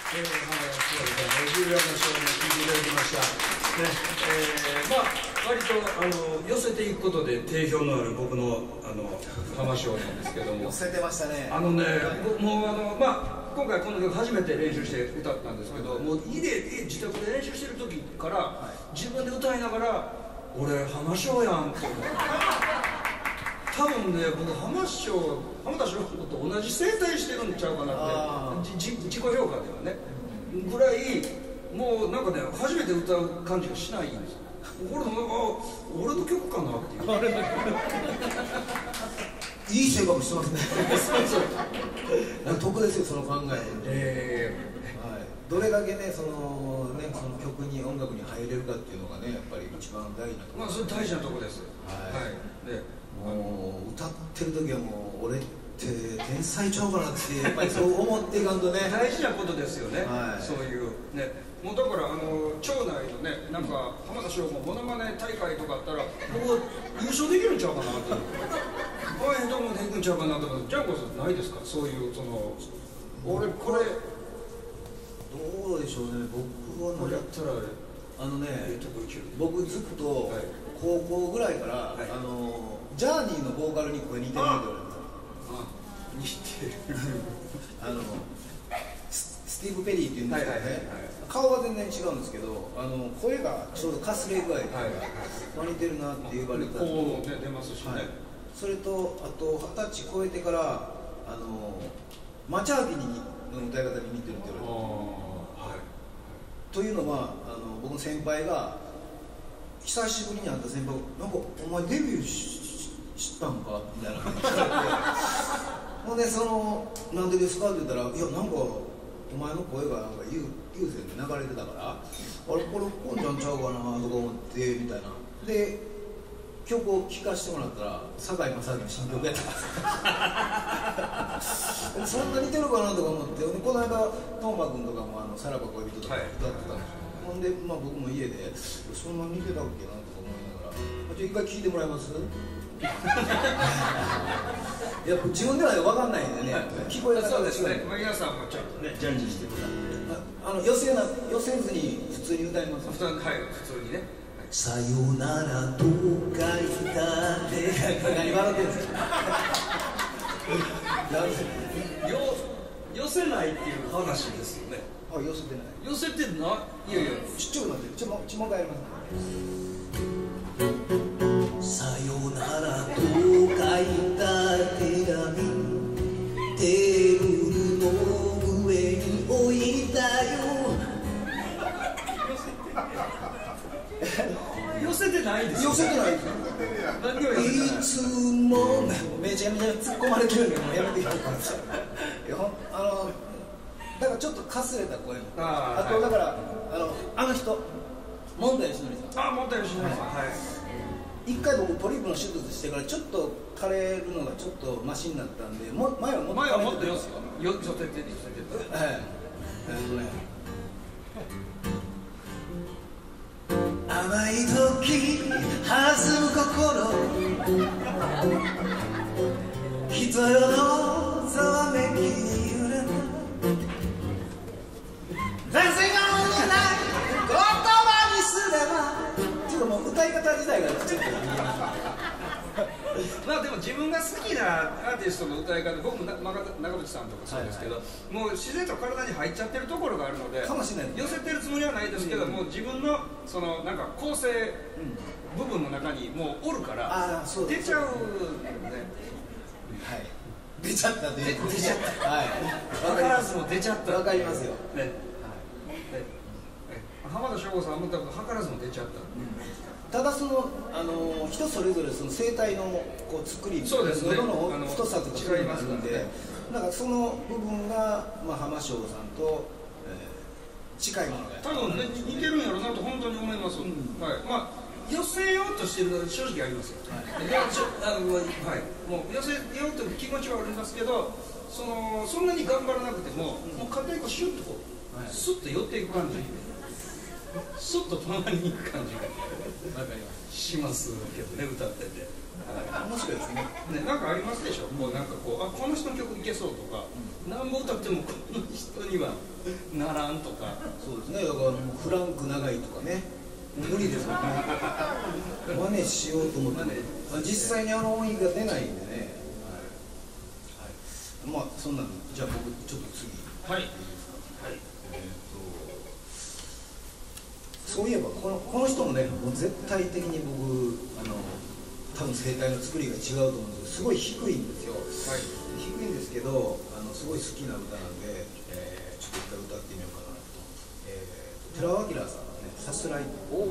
14の章も聞いていただきました。まあ割と寄せていくことで定評のある僕の浜章なんですけども。 寄せてましたね。 もうまあ今回この曲初めて練習して歌ったんですけど、もう家で自宅で練習してる時から自分で歌いながら俺浜章やんって思って。多分ね、僕浜田省吾と同じ声帯してるんちゃうかなって自己評価ではねぐらい、もうなんかね初めて歌う感じがしないんですよ。俺の曲かなっていう。 いい性格してますね。得ですよ、その考え。どれだけね、その曲に音楽に入れるかっていうのがね、やっぱり一番大事なところ。 まあそれ大事なところです。 もう歌ってる時はもう俺って天才ちゃうかなってやっぱりそう思っていかんとね。 大事なことですよね。そういうね。もうだから町内のね、なんか浜田省吾モノマネ大会とかあったら僕優勝できるんちゃうかなって。応援どうもできるんちゃうかなとか。ジャンコさんないですか、そういう俺これどうでしょうね。僕はこれやったら僕ずっと高校ぐらいからジャーニーのボーカルに声似てるって言われてた。似てる。 スティーブ・ペリーっていうんですけどね、顔は全然違うんですけど、声がちょうどかすれ具合で似てるなって言われた。 こう出ますしね。 それとあと20歳超えてからマチャービリの歌い方に似てるって言われて。というのは僕の先輩が久しぶりに会った先輩が「なんかお前デビューしたんか?」みたいな感じで聞かれて、ほんで「なんでですか?」って言ったら「いやなんかお前の声がなんか有線で流れてたからあれこれこんちゃんちゃうかな」とか思ってみたいな。で曲を聴かせてもらったら堺正明の新曲やったんですそんな似てるかなとか思って、この間トーマ君とかもさらば恋人とか歌ってたんですよ。ほんで僕も家でそんな似てたっけなとか思いながら「一回聴いてもらえます？」いや自分では分かんないんでね、聞こえ方が違う。そうですね、 皆さんもちょっとねジャッジしてください。 寄せずに普通に歌います。 普通にね。 さよならと書いた手が何笑ってるんですか。 寄せないっていう話ですよね。 寄せてない。 寄せてない。いやいや、 ちょっと待って、もう一回やります。さよならと書いた手紙、テーブルの上に置いたよ。 寄せてないですよ。 寄せてないですよ。いつもめちゃめちゃ突っ込まれてるんでもうやめてください。だからちょっとかすれた声も。あとだから人門田義則さん。 門田義則さん。 一回僕ポリープの手術してからちょっと枯れるのがちょっとマシになったんで、前はもっと寄せて甘い時弾む心、人よのざわめきに揺れた、全然がない言葉にすれば、ちょっともう歌い方自体がちょっとまあでも自分が好きなアーティストの歌い方、僕も長渕さんとかそうですけど、もう自然と体に入っちゃってるところがあるので、寄せてるつもりはないですけど、もう自分のなんか構成部分の中にもうおるから出ちゃうんだよね。 出ちゃった。 分からずも出ちゃった。 分かりますよ。 浜田省吾さんも多分図らずも出ちゃった。 ただ人それぞれ声帯の作り、喉の太さとか違いますので、なんかその部分が浜省吾さんと近いものが多分ね似てるんやろうなと本当に思います。寄せようとしてるのは正直ありますよ。もう寄せようという気持ちはありますけど、そんなに頑張らなくても、もう片一個シュッとスッと寄っていく感じ。 ちょっと隣に行く感じがしますけどね、歌ってて。 面白いですね。 なんかありますでしょ、もうなんかこう、あ、この人の曲いけそうとか、何本歌ってもこの人にはならんとか。 そうですね、だからフランク長いとかね、無理ですよね。真似しようと思ってね、実際にあの音域が出ないんでね。はい、まあそんなんで、じゃあ僕ちょっと次。 はい。 そういえばこの人もね、もう絶対的に僕多分声帯の作りが違うと思うんですけど、すごい低いんですよ。はい、低いんですけどすごい好きな歌なんで、ちょっと一回歌ってみようかなと。寺尾明さんのね、さすらい。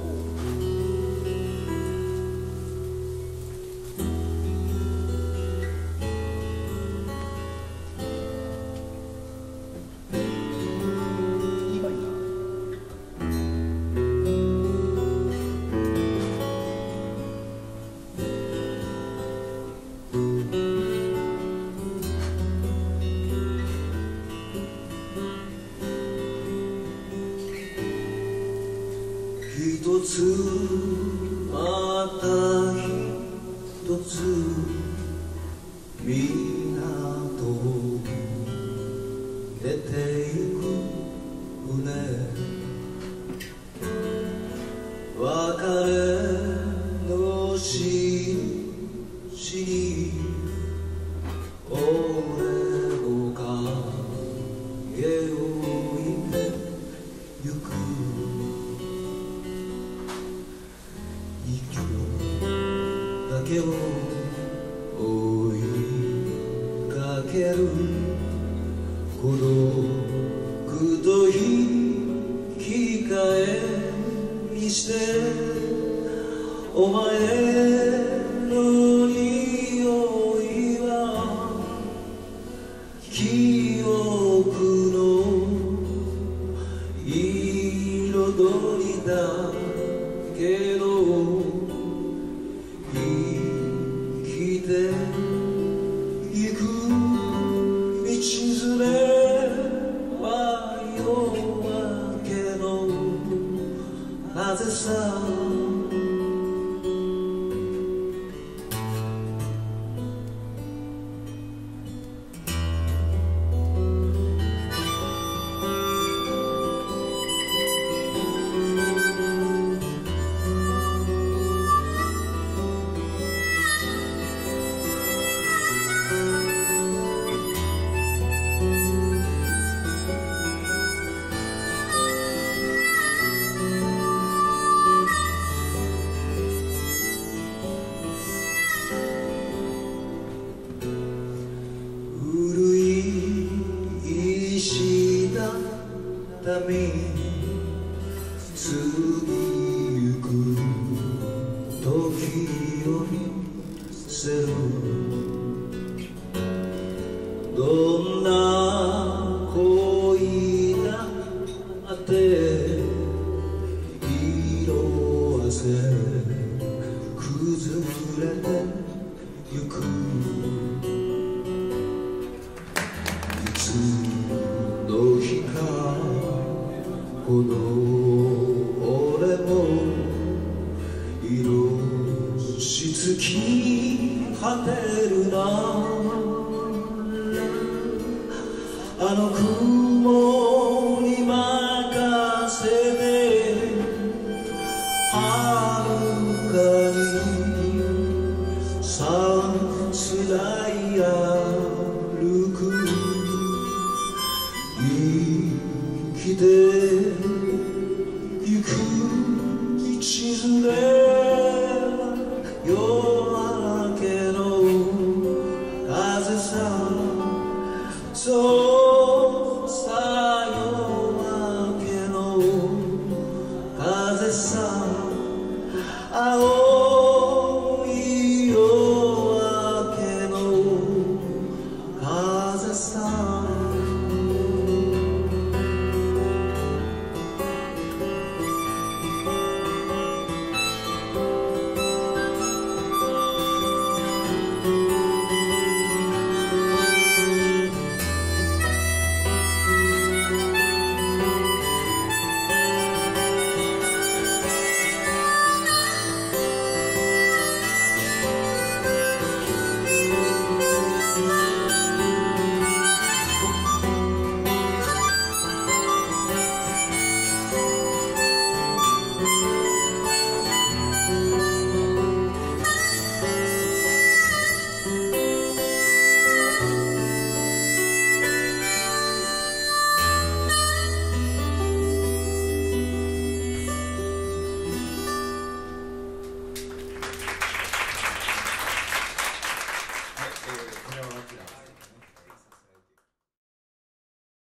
一つまた一つ港を出てゆく船、別れのしに俺の影を置いてゆく。だけを追いかける孤独と引き換えにしてお前の匂いは記憶の彩りだけど行く道連れは夜明けの風さ。ために過ぎゆく時を見せる。どんな恋だって色あせ崩れてゆく。いつの日かこの俺も色し尽き果てるな。あの雲に任せて遥かにさすらい歩く。生きてゆく道連れ夜明けの風さ。そう